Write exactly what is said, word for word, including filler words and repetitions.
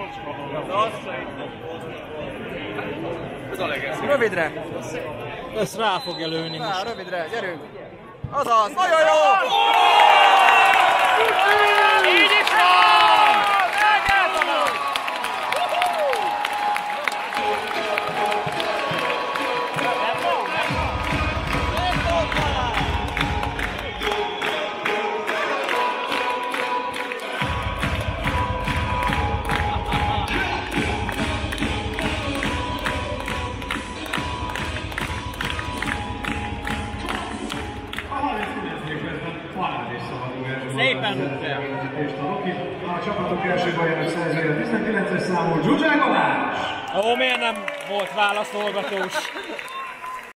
Rövidre! Ezt rá fogja lőni Rá, most. rövidre, gyerünk! Azaz, nagyon jó! Így is van! Szépen rúgta. A csapatok első bajának szerzője a tizenkilences számú Zsuzsák Balázs! Ó, miért nem volt válaszolgatós?